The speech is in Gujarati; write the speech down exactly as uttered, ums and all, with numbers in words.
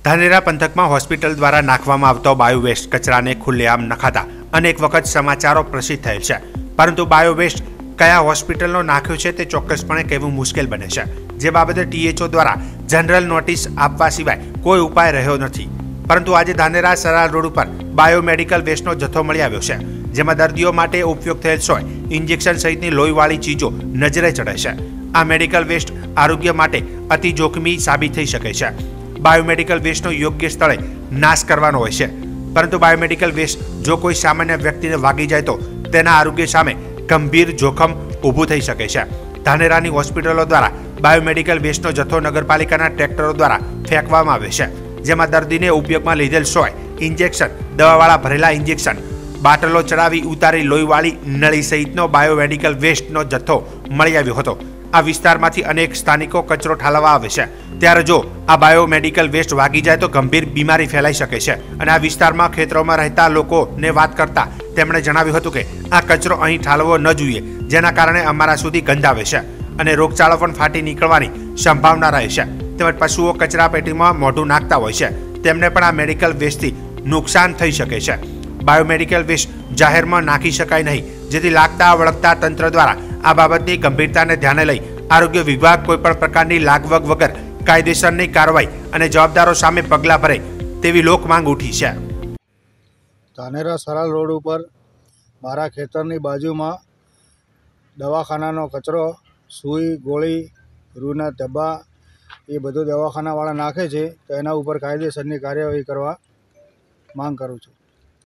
ધાનેરા પંથકમાં હોસ્પિટલ દ્વારા નાખવામાં આવતો બાયોવેસ્ટ કચરાને ખુલ્લેઆમ નખાતા અનેક વખત સમાચારો પ્રસિદ્ધ થયેલ છે, પરંતુ બાયોવેસ્ટ કયા હોસ્પિટલનો નાખ્યો છે તે ચોક્કસપણે કહેવું મુશ્કેલ બને છે, જે બાબતે ટીએચઓ દ્વારા જનરલ નોટિસ આપવા સિવાય કોઈ ઉપાય રહ્યો નથી. પરંતુ આજે ધાનેરા સરાલ રોડ ઉપર બાયોમેડિકલ વેસ્ટનો જથ્થો મળી આવ્યો છે, જેમાં દર્દીઓ માટે ઉપયોગ થયેલ સોય, ઇન્જેક્શન સહિતની લોહીવાળી ચીજો નજરે ચડે છે. આ મેડિકલ વેસ્ટ આરોગ્ય માટે અતિ જોખમી સાબિત થઈ શકે છે. બાયોમેડિકલ વેસ્ટનો યોગ્ય સ્થળે નાશ કરવાનો હોય છે, પરંતુ બાયોમેડિકલ વેસ્ટ જો કોઈ સામાન્ય વ્યક્તિને વાગી જાય તો તેના આરોગ્ય સામે ગંભીર જોખમ ઊભું થઈ શકે છે. ધાનેરાની હોસ્પિટલો દ્વારા બાયોમેડિકલ વેસ્ટનો જથ્થો નગરપાલિકાના ટ્રેક્ટરો દ્વારા ફેંકવામાં આવે છે, જેમાં દર્દીને ઉપયોગમાં લીધેલ સોય, ઇન્જેક્શન, દવાવાળા ભરેલા ઇન્જેક્શન, બાટલો ચડાવી ઉતારી લોહીવાળી નળી સહિતનો બાયોમેડિકલ વેસ્ટનો જથ્થો મળી આવ્યો હતો. આ વિસ્તારમાંથી અનેક સ્થાનિકો કચરો ઠાલવવા આવે છે, ત્યારે જો આ બાયોમેડિકલ વેસ્ટ વાગી જાય તો ગંભીર બીમારી ફેલાઈ શકે છે. અને આ વિસ્તારમાં ખેતરોમાં રહેતા લોકોને વાત કરતા તેમણે જણાવ્યું હતું કે આ કચરો અહીં ઠાલવવો ન જોઈએ, જેના કારણે અમારા સુધી ગંધ આવે છે અને રોગચાળો પણ ફાટી નીકળવાની સંભાવના રહે છે. તેમજ પશુઓ કચરા પેટીમાં મોઢું નાખતા હોય છે, તેમને પણ આ મેડિકલ વેસ્ટથી નુકસાન થઈ શકે છે. બાયોમેડિકલ વેસ્ટ જાહેરમાં નાખી શકાય નહીં, જેથી લાગતા વળગતા તંત્ર દ્વારા આ બાબતની ગંભીરતાને ધ્યાને લઈ આરોગ્ય વિભાગ કોઈપણ પ્રકારની લાગવગ વગર કાયદેસરની કાર્યવાહી અને જવાબદારો સામે પગલાં ભરે તેવી લોક માંગ ઉઠી છે. ધાનેરા સરાલ રોડ ઉપર મારા ખેતરની બાજુમાં દવાખાનાનો કચરો, સૂઈ, ગોળી, રૂના ડબ્બા એ બધું દવાખાનાવાળા નાખે છે, તો એના ઉપર કાયદેસરની કાર્યવાહી કરવા માંગ કરું છું.